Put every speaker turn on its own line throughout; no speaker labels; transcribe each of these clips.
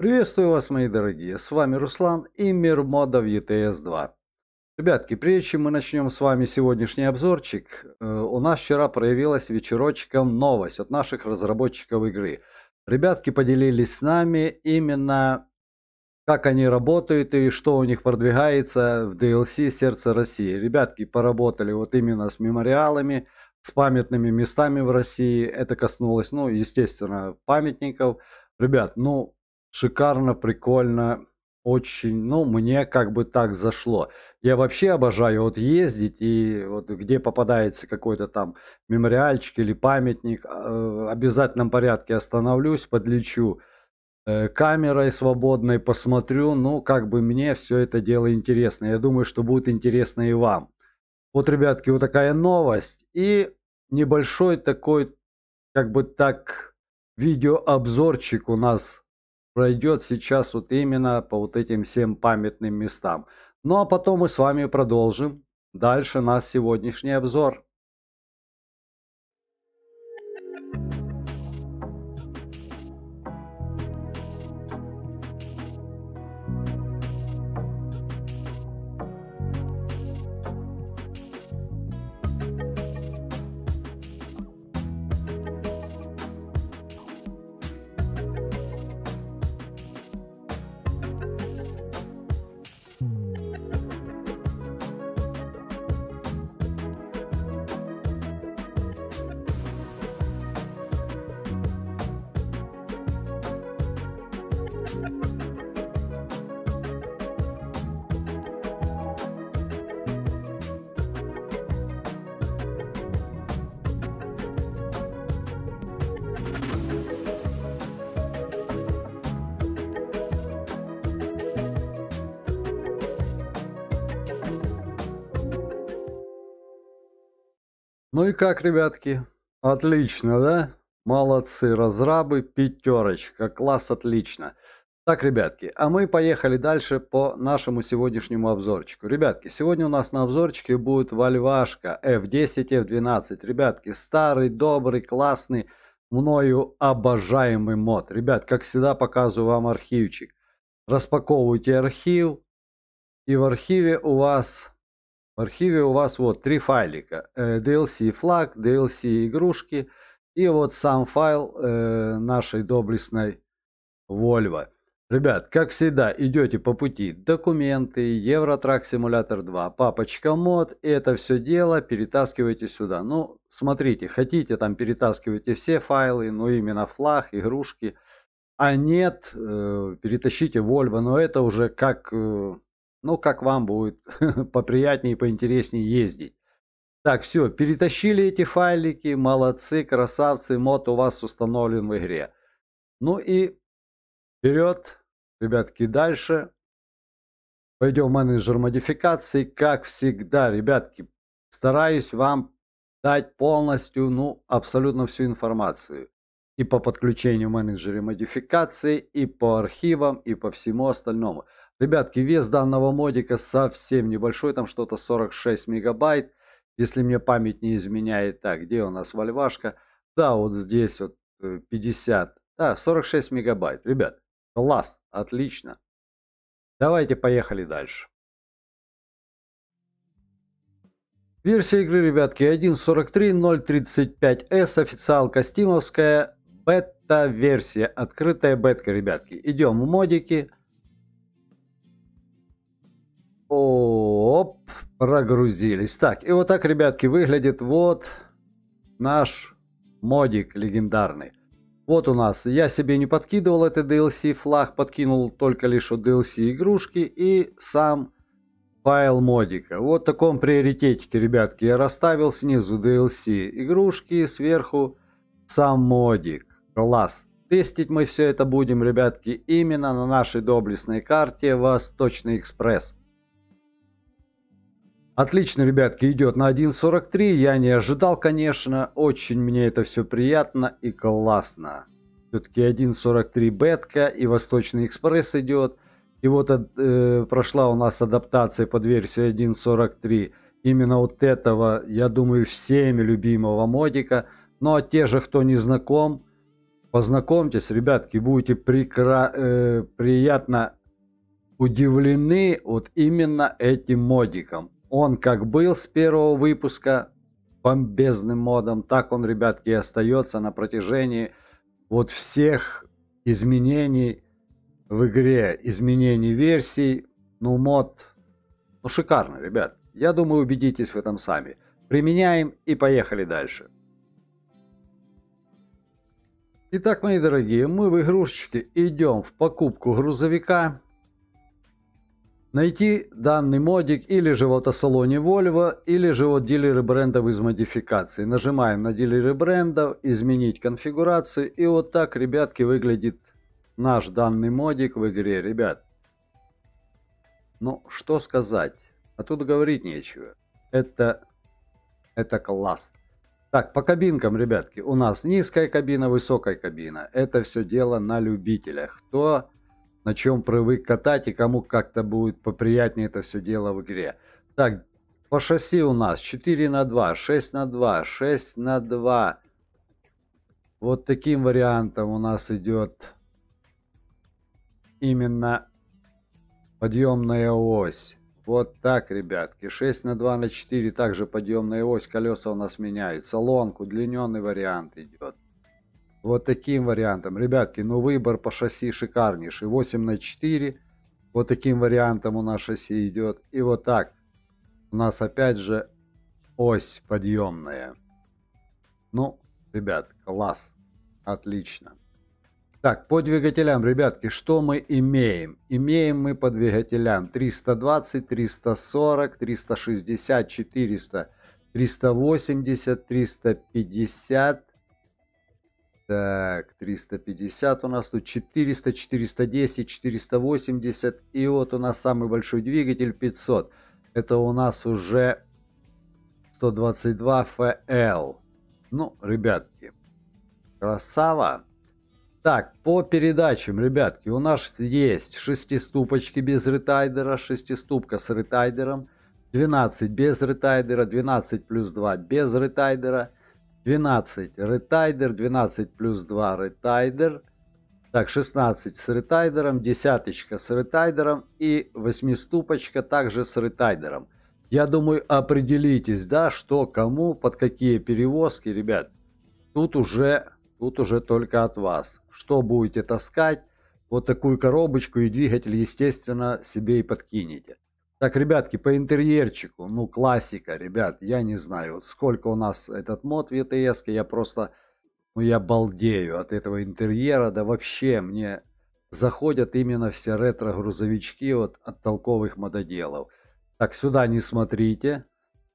Приветствую вас, мои дорогие! С вами Руслан и мир модов ETS 2. Ребятки, прежде чем мы начнем с вами сегодняшний обзорчик, у нас вчера проявилась вечерочком новость от наших разработчиков игры. Ребятки поделились с нами именно как они работают и что у них продвигается в DLC «Сердце России». Ребятки поработали вот именно с мемориалами, с памятными местами в России. Это коснулось, ну, естественно, памятников. Ребят, ну, шикарно, прикольно, очень, ну, мне как бы так зашло. Я вообще обожаю вот ездить и вот где попадается какой-то там мемориальчик или памятник, в обязательном порядке остановлюсь, подлечу камерой свободной, посмотрю, ну, как бы мне все это дело интересно. Я думаю, что будет интересно и вам. Вот, ребятки, вот такая новость. И небольшой такой, как бы так, видеообзорчик у нас пройдет сейчас вот именно по вот этим всем памятным местам. Ну, а потом мы с вами продолжим дальше наш сегодняшний обзор. Ну и как, ребятки? Отлично, да? Молодцы, разрабы, пятерочка, класс, отлично. Так, ребятки, а мы поехали дальше по нашему сегодняшнему обзорчику. Ребятки, сегодня у нас на обзорчике будет вольвашка F10, F12. Ребятки, старый, добрый, классный, мною обожаемый мод. Ребят, как всегда, показываю вам архивчик. Распаковывайте архив, и в архиве у вас вот три файлика. DLC флаг, DLC игрушки и вот сам файл нашей доблестной Volvo. Ребят, как всегда, идете по пути документы, Евротрак Симулятор 2, папочка мод, и это все дело перетаскивайте сюда. Ну, смотрите, хотите там перетаскивайте все файлы, но именно флаг, игрушки, а нет, перетащите Volvo, но это уже как... ну, как вам будет поприятнее и поинтереснее ездить. Так, все, перетащили эти файлики, молодцы, красавцы, мод у вас установлен в игре. Ну и вперед, ребятки, дальше. Пойдем в менеджер модификаций, как всегда, ребятки, стараюсь вам дать полностью, ну, абсолютно всю информацию. И по подключению в менеджере модификации, и по архивам, и по всему остальному. Ребятки, вес данного модика совсем небольшой, там что-то 46 мегабайт, если мне память не изменяет. Так, где у нас вольвашка? Да, вот здесь вот 50, да, 46 мегабайт. Ребят, класс, отлично. Давайте поехали дальше. Версия игры, ребятки, 1.43.0.35s, официалка стимовская, бета-версия, открытая бетка, ребятки. Идем в модики. Оп, прогрузились. Так, и вот так, ребятки, выглядит вот наш модик легендарный. Вот у нас, я себе не подкидывал это DLC флаг, подкинул только лишь DLC игрушки и сам файл модика. Вот в таком приоритетике, ребятки, я расставил снизу DLC игрушки, сверху сам модик. Класс. Тестить мы все это будем, ребятки, именно на нашей доблестной карте Восточный экспресс. Отлично, ребятки, идет на 1.43. Я не ожидал, конечно. Очень мне это все приятно и классно. Все-таки 1.43 бетка и Восточный экспресс идет. И вот прошла у нас адаптация под версию 1.43. Именно вот этого, я думаю, всеми любимого модика. Ну а те же, кто не знаком, Познакомьтесь, ребятки, будете приятно удивлены вот именно этим модиком. Он как был с первого выпуска бомбезным модом, так он, ребятки, и остается на протяжении вот всех изменений в игре, изменений версий. Ну, мод, ну, шикарно, ребят. Я думаю, убедитесь в этом сами. Применяем и поехали дальше. Итак, мои дорогие, мы в игрушечке идем в покупку грузовика. Найти данный модик или же в автосалоне Volvo, или же от дилеры брендов из модификации. Нажимаем на дилеры брендов, изменить конфигурацию. И вот так, ребятки, выглядит наш данный модик в игре, ребят. Ну, что сказать? А тут говорить нечего. Это класс. Так, по кабинкам, ребятки, у нас низкая кабина, высокая кабина. Это все дело на любителях. Кто на чем привык катать и кому как-то будет поприятнее это все дело в игре. Так, по шасси у нас 4х2, 6х2, 6х2. Вот таким вариантом у нас идет именно подъемная ось. Вот так, ребятки, 6х2х4, также подъемная ось, колеса у нас меняют. Салонка, удлиненный вариант идет. Вот таким вариантом, ребятки, ну выбор по шасси шикарнейший. 8х4, вот таким вариантом у нас шасси идет. И вот так, у нас опять же ось подъемная. Ну, ребят, класс, отлично. Так, по двигателям, ребятки, что мы имеем? Имеем мы по двигателям 320, 340, 360, 400, 380, 350. Так, 350 у нас тут, 400, 410, 480. И вот у нас самый большой двигатель 500. Это у нас уже 122 FL. Ну, ребятки, красава. Так, по передачам, ребятки, у нас есть шестиступочки без ретайдера, шестиступка с ретайдером, 12 без ретайдера, 12 плюс 2 без ретайдера, 12 ретайдер, 12 плюс 2 ретайдер, так, 16 с ретайдером, десяточка с ретайдером и восьмиступочка также с ретайдером. Я думаю, определитесь, да, что кому, под какие перевозки, ребят. Тут уже только от вас. Что будете таскать, вот такую коробочку и двигатель, естественно, себе и подкинете. Так, ребятки, по интерьерчику, ну, классика, ребят, я не знаю, вот сколько у нас этот мод в ETS, я просто, ну, я балдею от этого интерьера, да вообще мне заходят именно все ретро-грузовички вот от толковых мододелов. Так, сюда не смотрите.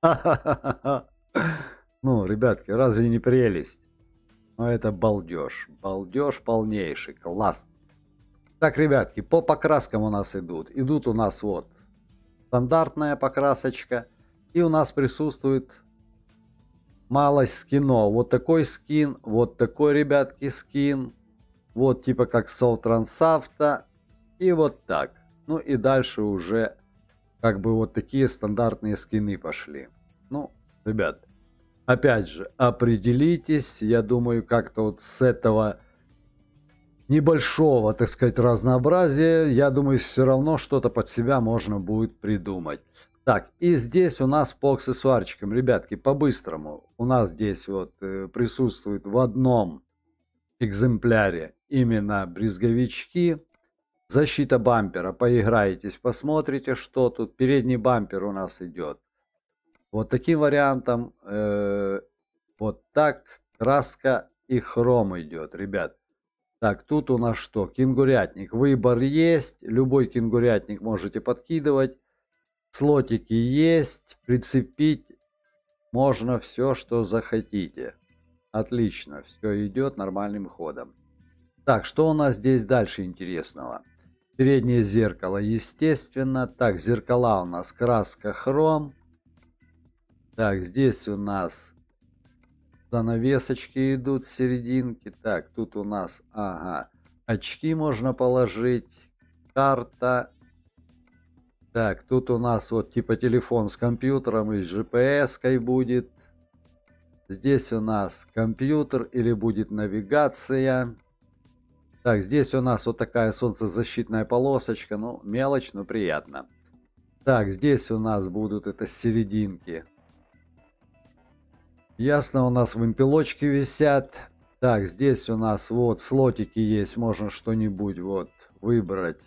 Ну, ребятки, разве не прелесть? Ну, это балдеж, балдеж полнейший, класс. Так, ребятки, по покраскам у нас идут у нас вот стандартная покрасочка. И у нас присутствует малость скинов. Вот такой скин, вот такой, ребятки, скин. Вот типа как Солтрансавто. И вот так. Ну и дальше уже как бы вот такие стандартные скины пошли. Ну, ребят, опять же, определитесь. Я думаю, как-то вот с этого небольшого, так сказать, разнообразия, я думаю, все равно что-то под себя можно будет придумать. Так, и здесь у нас по аксессуарчикам, ребятки, по-быстрому. У нас здесь вот присутствует в одном экземпляре именно брезговички. Защита бампера, поиграетесь, посмотрите, что тут. Передний бампер у нас идет вот таким вариантом. Вот так, краска и хром идет, ребят. Так, тут у нас что? Кенгурятник. Выбор есть. Любой кенгурятник можете подкидывать. Слотики есть. Прицепить можно все, что захотите. Отлично. Все идет нормальным ходом. Так, что у нас здесь дальше интересного? Переднее зеркало, естественно. Так, зеркала у нас краска хром. Так, здесь у нас занавесочки идут с серединки. Так, тут у нас, ага, очки можно положить. Карта. Так, тут у нас вот типа телефон с компьютером и с GPS-кой будет. Здесь у нас компьютер или будет навигация. Так, здесь у нас вот такая солнцезащитная полосочка. Ну, мелочь, но приятно. Так, здесь у нас будут это серединки. Ясно, у нас вымпелочки висят. Так, здесь у нас вот слотики есть. Можно что-нибудь вот выбрать.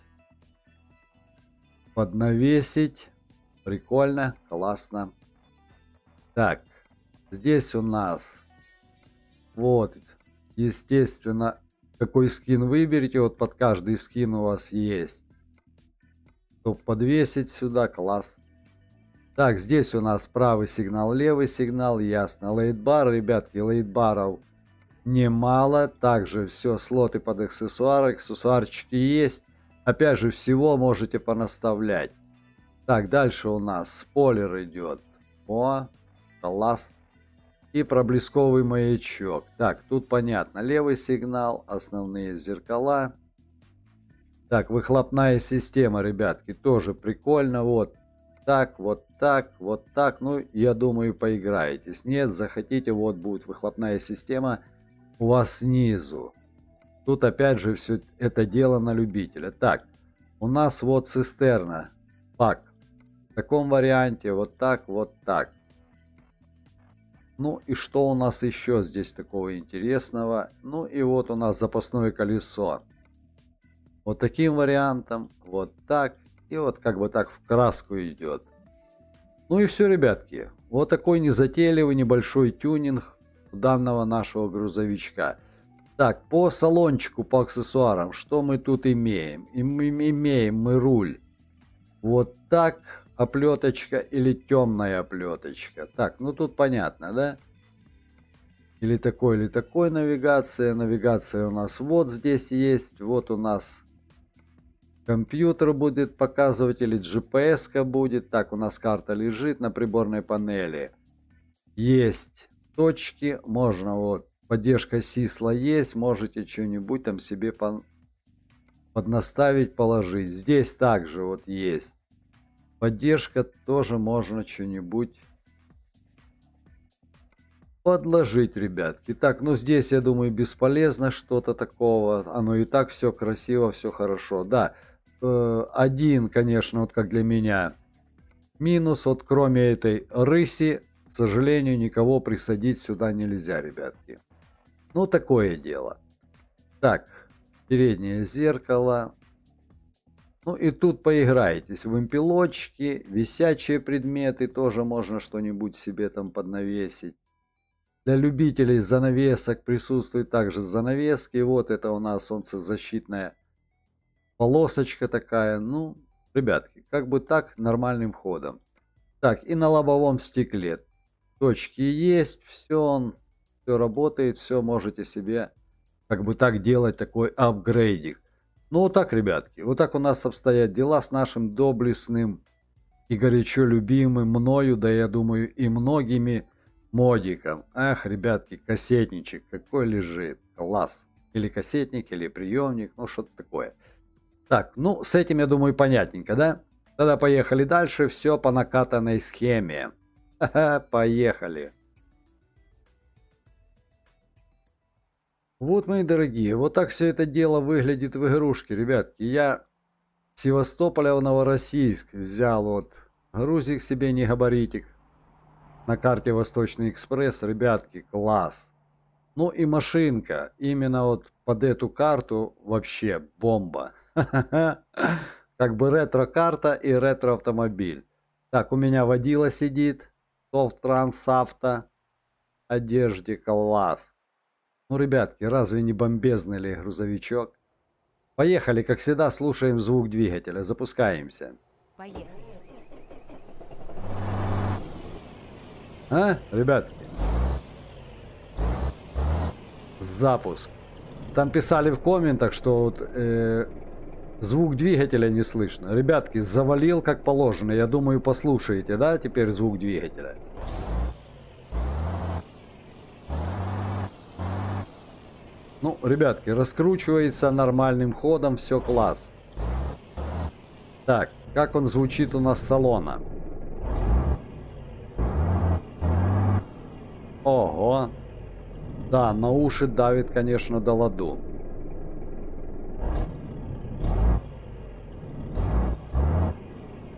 Поднавесить. Прикольно, классно. Так, здесь у нас вот, естественно, какой скин выберете. Вот под каждый скин у вас есть. Чтобы подвесить сюда, класс. Так, здесь у нас правый сигнал, левый сигнал, ясно. Лейтбар, ребятки, лейтбаров немало. Также все, слоты под аксессуары, аксессуарчики есть. Опять же, всего можете понаставлять. Так, дальше у нас спойлер идет. О, класс. И проблесковый маячок. Так, тут понятно. Левый сигнал, основные зеркала. Так, выхлопная система, ребятки, тоже прикольно. Вот так, вот так, вот так. Ну, я думаю, поиграетесь. Нет, захотите, вот будет выхлопная система у вас снизу. Тут опять же все это дело на любителя. Так, у нас вот цистерна. Пак. В таком варианте вот так, вот так. Ну и что у нас еще здесь такого интересного? Ну и вот у нас запасное колесо. Вот таким вариантом, вот так. И вот как бы так в краску идет. Ну и все, ребятки. Вот такой незатейливый небольшой тюнинг данного нашего грузовичка. Так, по салончику, по аксессуарам, что мы тут имеем? Имеем мы руль. Вот так. Оплеточка или темная оплеточка. Так, ну тут понятно, да? Или такой навигация. Навигация у нас вот здесь есть. Вот у нас компьютер будет показывать, или GPS-ка будет. Так, у нас карта лежит на приборной панели. Есть точки. Можно вот, поддержка сисла есть. Можете что-нибудь там себе поднаставить, положить. Здесь также вот есть. Поддержка, тоже можно что-нибудь подложить, ребятки. Так, ну здесь, я думаю, бесполезно что-то такого. Оно и так все красиво, все хорошо. Да, один, конечно, вот как для меня, минус. Вот кроме этой рыси, к сожалению, никого присадить сюда нельзя, ребятки. Ну, такое дело. Так, переднее зеркало. Ну и тут поиграетесь. Вымпелочки, висячие предметы. Тоже можно что-нибудь себе там поднавесить. Для любителей занавесок присутствуют также занавески. Вот это у нас солнцезащитная полосочка такая. Ну, ребятки, как бы так, нормальным ходом. Так, и на лобовом стекле точки есть. Все работает. Все можете себе как бы так делать, такой апгрейдик. Ну вот так, ребятки, вот так у нас обстоят дела с нашим доблестным и горячо любимым мною, да я думаю и многими, модиком. Ах, ребятки, кассетничек какой лежит, класс. Или кассетник, или приемник, ну что-то такое. Так, ну с этим, я думаю, понятненько, да? Тогда поехали дальше, все по накатанной схеме. Ха-ха, поехали. Вот, мои дорогие, вот так все это дело выглядит в игрушке, ребятки. Я с Севастополя в Новороссийск взял вот грузик себе, не габаритик. На карте Восточный экспресс, ребятки, класс. Ну и машинка, именно вот под эту карту вообще бомба. Как бы ретро-карта и ретро-автомобиль. Так, у меня водила сидит, Софтранс Авто, одежде, класс. Ну, ребятки, разве не бомбезный ли грузовичок? Поехали, как всегда, слушаем звук двигателя. Запускаемся.
Поехали.
А, ребятки? Запуск. Там писали в комментах, что вот, звук двигателя не слышно. Ребятки, завалил как положено. Я думаю, послушаете, да, теперь звук двигателя? Ну, ребятки, раскручивается нормальным ходом, все класс. Так, как он звучит у нас с салона? Ого. Да, на уши давит, конечно, до ладу.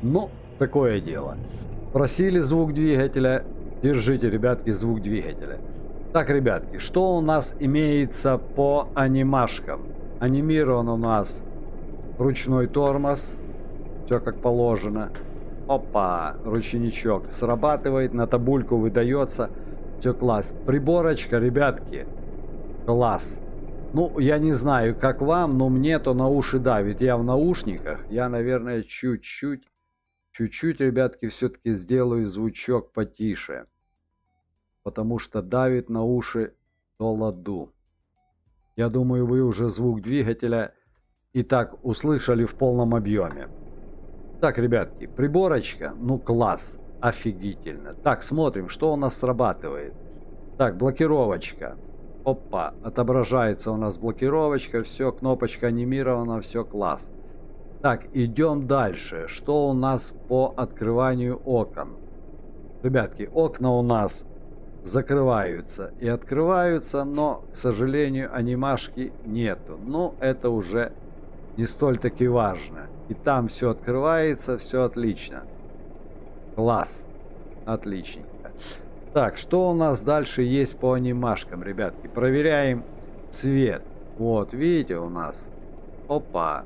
Ну, такое дело. Просили звук двигателя. Держите, ребятки, звук двигателя. Так, ребятки, что у нас имеется по анимашкам? Анимирован у нас ручной тормоз. Все как положено. Опа, ручничок срабатывает, на табульку выдается. Все класс. Приборочка, ребятки. Класс. Ну, я не знаю, как вам, но мне то на уши давит. Я в наушниках. Я, наверное, чуть-чуть, ребятки, все-таки сделаю звучок потише. Потому что давит на уши до ладу. Я думаю, вы уже звук двигателя и так услышали в полном объеме. Так, ребятки, приборочка, ну класс, офигительно. Так, смотрим, что у нас срабатывает. Так, блокировочка. Опа, отображается у нас блокировочка, все, кнопочка анимирована, все класс. Так, идем дальше. Что у нас по открыванию окон? Ребятки, окна у нас закрываются и открываются, но, к сожалению, анимашки нету. Но это уже не столь-таки важно. И там все открывается, все отлично. Класс. Отличненько. Так, что у нас дальше есть по анимашкам, ребятки? Проверяем цвет. Вот, видите, у нас. Опа.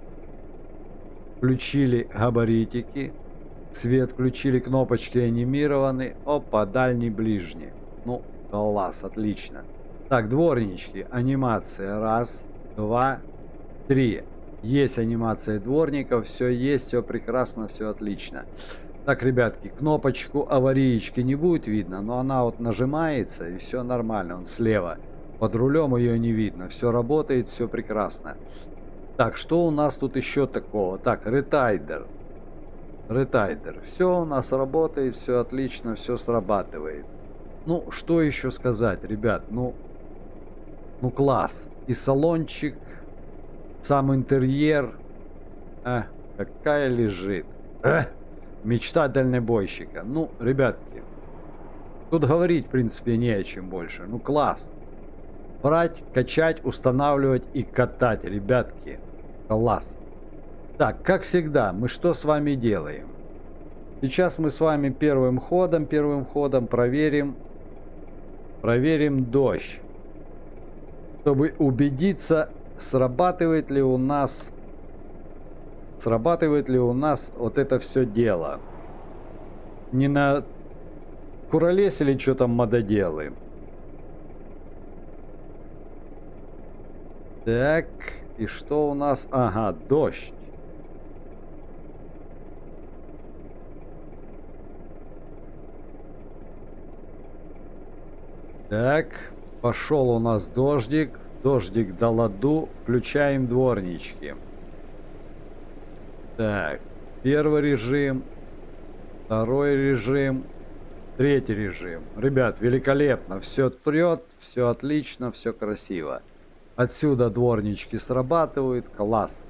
Включили габаритики. Цвет включили, кнопочки анимированы. Опа, дальний, ближний. Ну, класс, отлично. Так, дворнички. Анимация. Раз, два, три. Есть анимация дворников. Все есть, все прекрасно, все отлично. Так, ребятки, кнопочку аварийки не будет видно, но она вот нажимается, и все нормально. Он слева. Под рулем ее не видно. Все работает, все прекрасно. Так, что у нас тут еще такого? Так, ретайдер. Ретайдер. Все у нас работает, все отлично, все срабатывает. Ну, что еще сказать, ребят? Ну класс. И салончик, сам интерьер. Какая лежит. Мечта дальнобойщика. Ну, ребятки, тут говорить, в принципе, не о чем больше. Ну, класс. Брать, качать, устанавливать и катать, ребятки. Класс. Так, как всегда, мы что с вами делаем? Сейчас мы с вами первым ходом проверим дождь. Чтобы убедиться, срабатывает ли у нас вот это все дело. Не на куролесили, что там мододелы. Так, и что у нас? Ага, дождь. Так, пошел у нас дождик. Дождик до ладу. Включаем дворнички. Так, первый режим, второй режим, третий режим. Ребят, великолепно. Все трет, все отлично, все красиво. Отсюда дворнички срабатывают. Класс.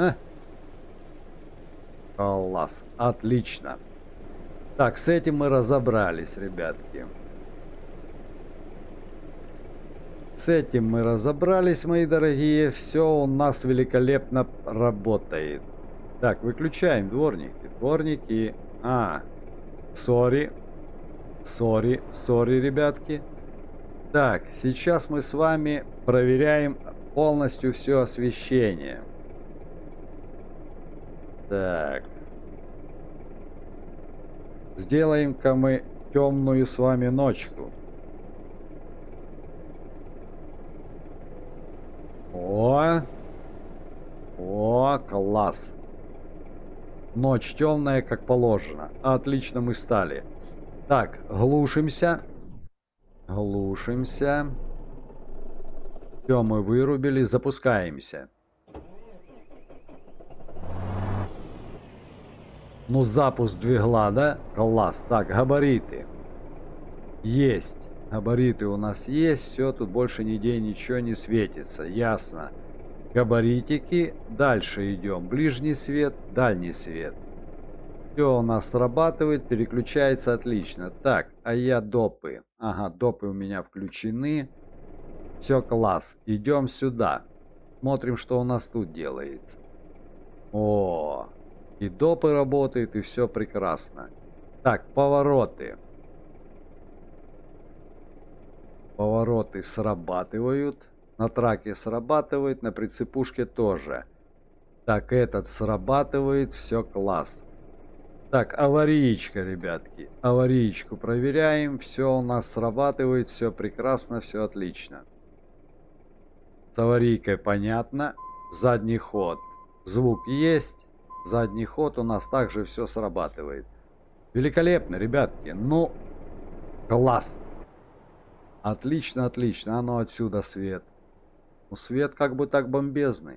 Класс. Отлично. Так, с этим мы разобрались, ребятки. С этим мы разобрались, мои дорогие. Все у нас великолепно работает. Так, выключаем дворники. Дворники. Сори, ребятки. Так, сейчас мы с вами проверяем полностью все освещение. Так. Сделаем-ка мы темную с вами ночку. О, класс. Ночь темная, как положено. Отлично мы стали. Так, глушимся. Глушимся. Все, мы вырубили. Запускаемся. Ну, запуск двигла, да? Класс. Так, габариты. Есть. Габариты у нас есть. Все, тут больше нигде ничего не светится. Ясно. Габаритики. Дальше идем. Ближний свет, дальний свет. Все у нас срабатывает, переключается отлично. Так, а я допы. Ага, допы у меня включены. Все, класс. Идем сюда. Смотрим, что у нас тут делается. О, И допы работают, и все прекрасно. Так, повороты. Повороты срабатывают. На траке срабатывает, на прицепушке тоже. Так, этот срабатывает, все класс. Так, аварийка, ребятки. Аварийку проверяем. Все у нас срабатывает, все прекрасно, все отлично. С аварийкой понятно. Задний ход. Звук есть. Задний ход у нас также все срабатывает. Великолепно, ребятки. Ну, класс. Отлично, отлично. А ну отсюда свет. Ну, свет как бы так бомбезный.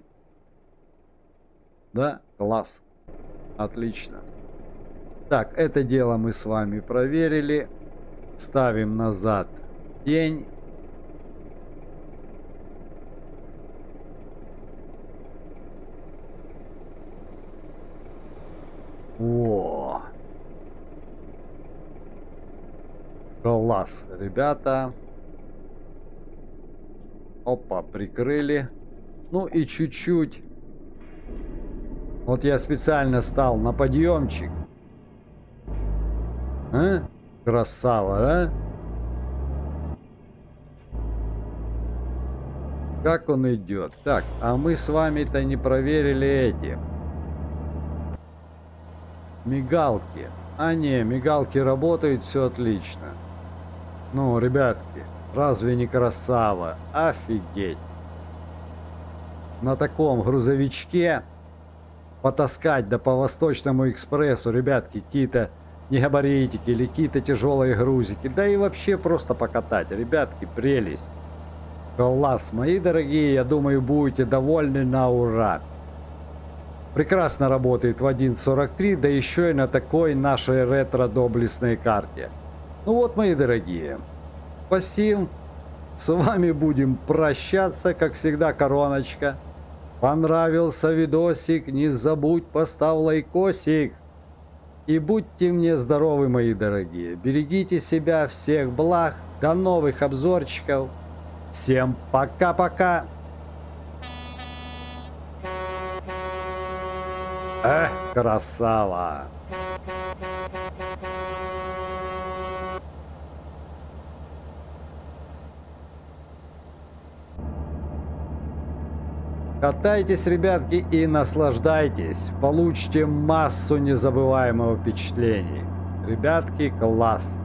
Да, класс. Отлично. Так, это дело мы с вами проверили. Ставим назад тень. О! Класс, ребята. Опа, прикрыли. Ну и чуть-чуть. Вот я специально стал на подъемчик. А? Красава, да? Как он идет? Так, а мы с вами-то не проверили эти мигалки. А не, мигалки работают, все отлично. Ну, ребятки, разве не красава? Офигеть. На таком грузовичке потаскать, да по Восточному экспрессу, ребятки, какие-то негабаритики или какие-то тяжелые грузики. Да и вообще просто покатать. Ребятки, прелесть. Класс, мои дорогие, я думаю, будете довольны на ура. Прекрасно работает в 1.43, да еще и на такой нашей ретро-доблестной карте. Ну вот, мои дорогие, спасибо. С вами будем прощаться, как всегда, короночка. Понравился видосик, не забудь, поставь лайкосик. И будьте мне здоровы, мои дорогие. Берегите себя, всех благ. До новых обзорчиков. Всем пока-пока. Красава. Катайтесь, ребятки, и наслаждайтесь. Получите массу незабываемого впечатлений. Ребятки, класс.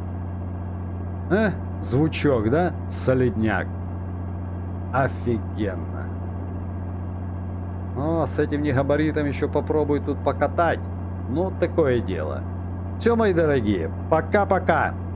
Звучок, да? Солидняк. Офигенно. О, с этим негабаритом еще попробуй тут покатать. Ну, такое дело. Все, мои дорогие, пока-пока.